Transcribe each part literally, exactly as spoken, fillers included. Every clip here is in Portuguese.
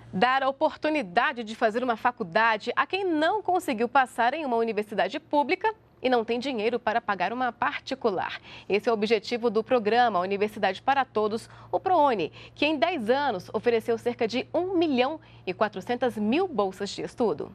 Dar a oportunidade de fazer uma faculdade a quem não conseguiu passar em uma universidade pública e não tem dinheiro para pagar uma particular. Esse é o objetivo do programa Universidade para Todos, o ProUni, que em dez anos ofereceu cerca de um milhão e quatrocentas mil bolsas de estudo.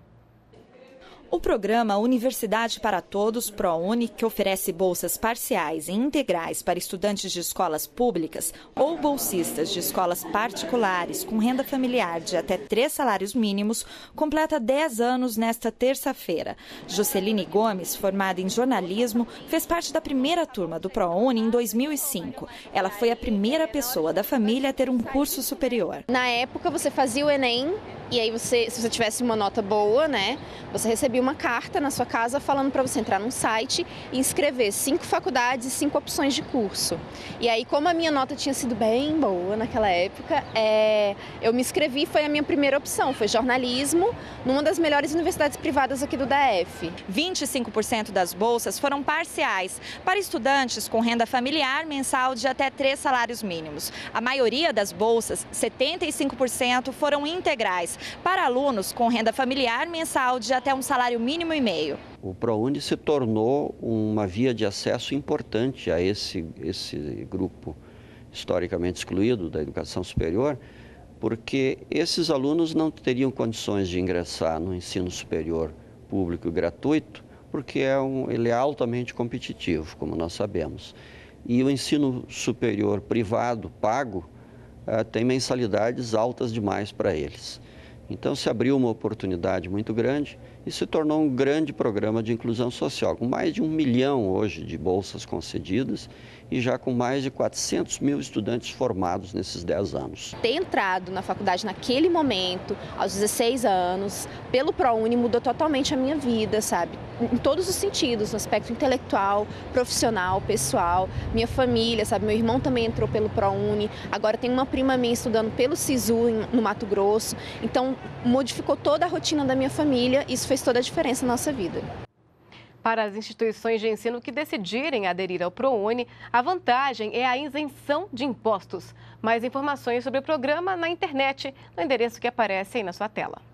O programa Universidade para Todos, ProUni, que oferece bolsas parciais e integrais para estudantes de escolas públicas ou bolsistas de escolas particulares com renda familiar de até três salários mínimos, completa dez anos nesta terça-feira. Joceline Gomes, formada em jornalismo, fez parte da primeira turma do ProUni em dois mil e cinco. Ela foi a primeira pessoa da família a ter um curso superior. Na época, você fazia o Enem e aí, você, se você tivesse uma nota boa, né, você recebia uma carta na sua casa falando para você entrar num site e inscrever cinco faculdades e cinco opções de curso. E aí, como a minha nota tinha sido bem boa naquela época, é, eu me inscrevi, foi a minha primeira opção, foi jornalismo, numa das melhores universidades privadas aqui do D F. vinte e cinco por cento das bolsas foram parciais, para estudantes com renda familiar mensal de até três salários mínimos. A maioria das bolsas, setenta e cinco por cento, foram integrais, para alunos com renda familiar mensal de até um salário mínimo e meio. O ProUni se tornou uma via de acesso importante a esse, esse grupo historicamente excluído da educação superior, porque esses alunos não teriam condições de ingressar no ensino superior público e gratuito, porque é um, ele é altamente competitivo, como nós sabemos. E o ensino superior privado, pago, uh, tem mensalidades altas demais para eles. Então, se abriu uma oportunidade muito grande e se tornou um grande programa de inclusão social, com mais de um milhão hoje de bolsas concedidas e já com mais de quatrocentos mil estudantes formados nesses dez anos. Ter entrado na faculdade naquele momento, aos dezesseis anos, pelo ProUni mudou totalmente a minha vida, sabe? Em todos os sentidos, no aspecto intelectual, profissional, pessoal, minha família, sabe? Meu irmão também entrou pelo ProUni, agora tem uma prima minha estudando pelo SISU no Mato Grosso, então modificou toda a rotina da minha família, isso fez toda a diferença na nossa vida. Para as instituições de ensino que decidirem aderir ao ProUni, a vantagem é a isenção de impostos. Mais informações sobre o programa na internet, no endereço que aparece aí na sua tela.